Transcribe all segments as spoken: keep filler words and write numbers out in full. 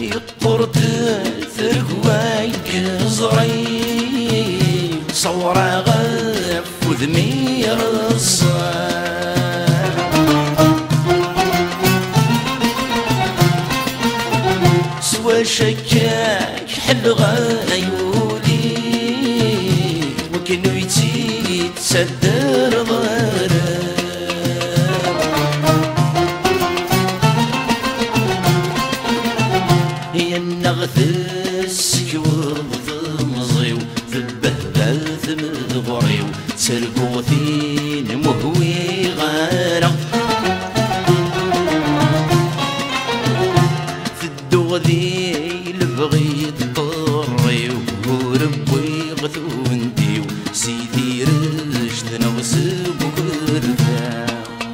يطرد ثرقواي زري صورة غف وذمير الصار سوى شكاك حل غايولي وكنو يتي تسدر ضرر هي النغث السكور ضمزيو ذبهباث مغريو ترقوثين مهوي غارة في الدغذي لبغي الطريو وربي غثونديو سيدي رشد نغسب وكرفا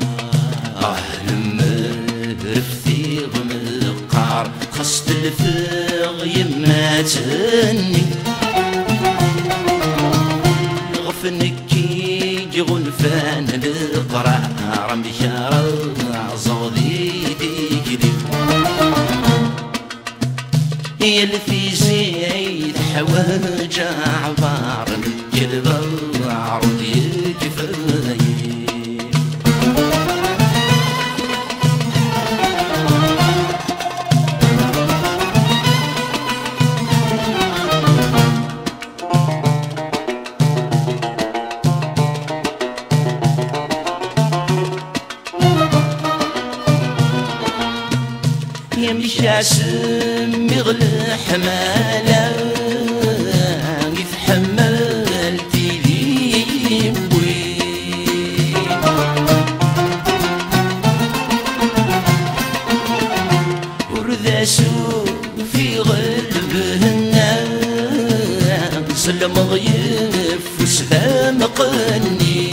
رفتي غمقار خصت الفغ يماتني غفنكي غنفان القرع رمي شارع عزوضي تجري هي في زيد حواج عبار كلب العرض كفاية يمشي سمي غل حمالة يتحملتي لي بوين ورداسو في غلبهن سلم غيف وسلام قني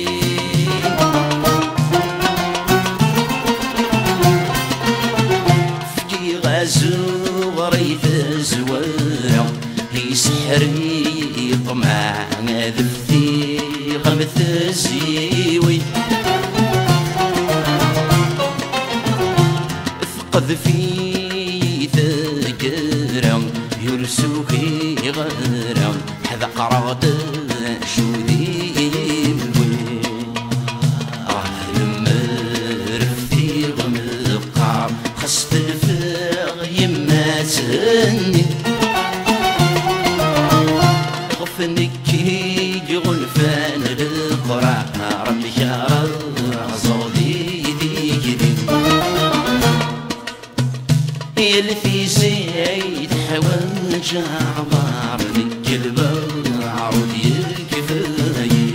زوري زوار يسحري طمع ذفتي غمث زيوي ثقذ في ثقرا يرسوكي غرا حذا قراد شودي بوي لما رفتي غمقار خصت يماتني غفنكي غنفان القرع رمي شارع عزوضي تجري هي اللي في زيت حواج عبار الكلب العرض الكفاية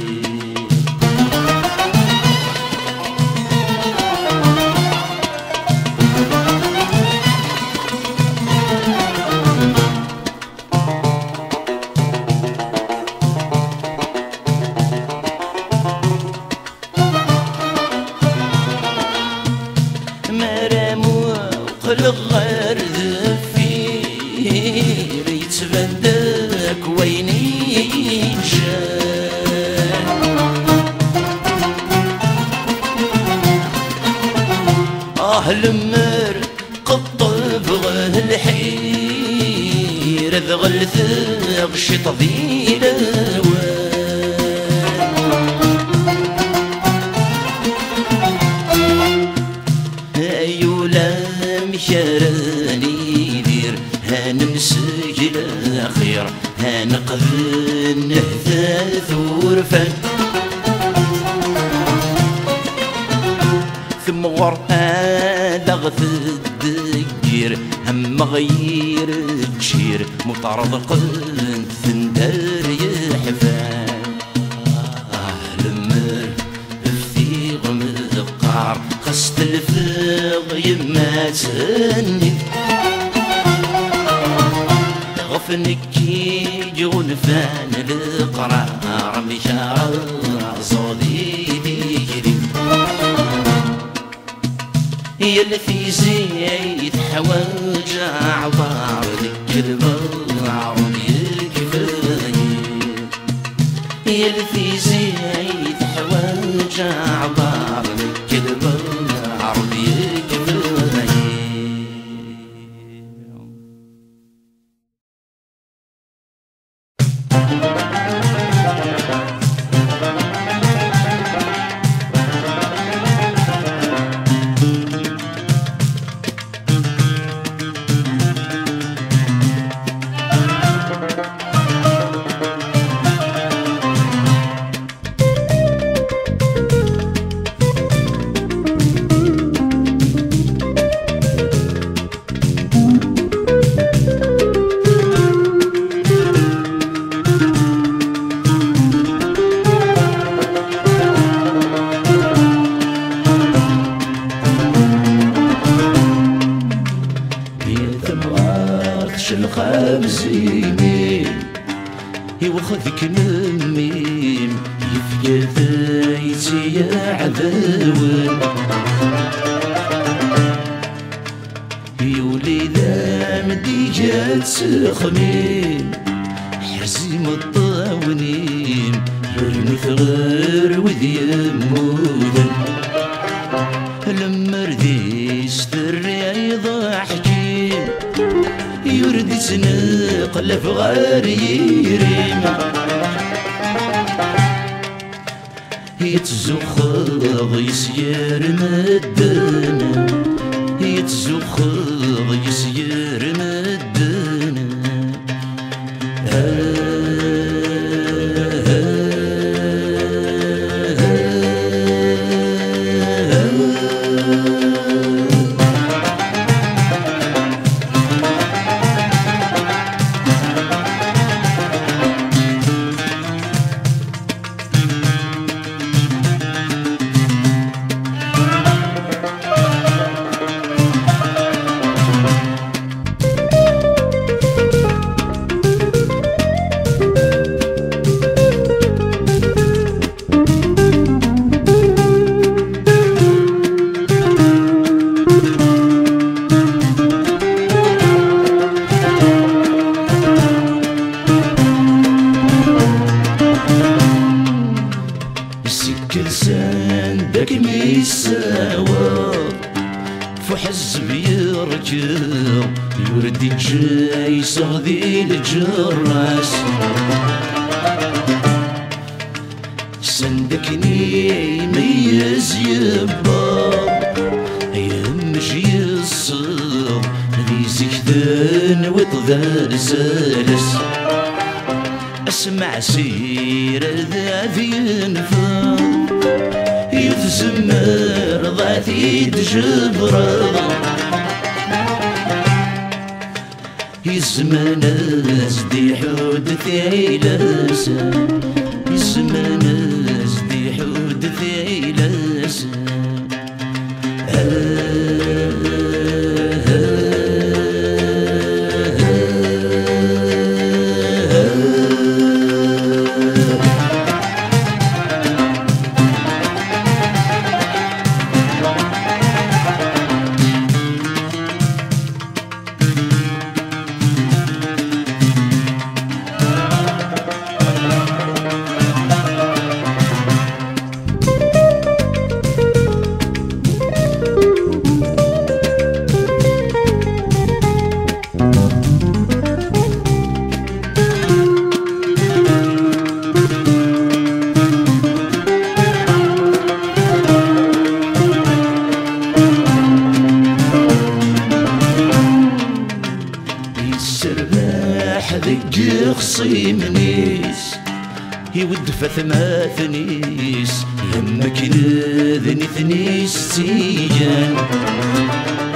الغرد فيه يتبندك ويني جان آه المر قطب غه الحير ذغل ثغ شطذي لوان شراني دير هنمسك الأخير هنقذ نهثاث ورفان ثم غرقان دغث الدقير هم غير تشير مطارد قد ثندر يحفان لمر في غمذقار قصد الفغ يماتني غفنكي جغنفان القرع رمي شارع صدي تجري هي اللي في زيت حواج عبار الكلب العرض الكفاية هي اللي في زيت حواج عبار الكلب العرض الكفاية ثمغارتش الخامزينين يوخذك نميم يفيا ثايتي يا عذاون يولي ذا مدي جات سخمين حزيم الطاونين يرمي ثغر وذي يمودن لما رديس ثري ضحكين يرد تنقلب غار يريم يتزخض يسير مدنا يتزخض يسير مدنا كلسان داك ميساوى فو حزب يرجع يردي جاي صغدي الجراس سندكني ميز يبا يمشي الصغ ذي زكدان وطذال سالس اسمع سير ذا في ينفر يتزمر ضعتي تجبر يزمان ازدي حود ثيلاسا يزمان ازدي حود ثيلاسا ذق خصيمنيس يود فثما ثنيس يمك ذني ثنيس تيجان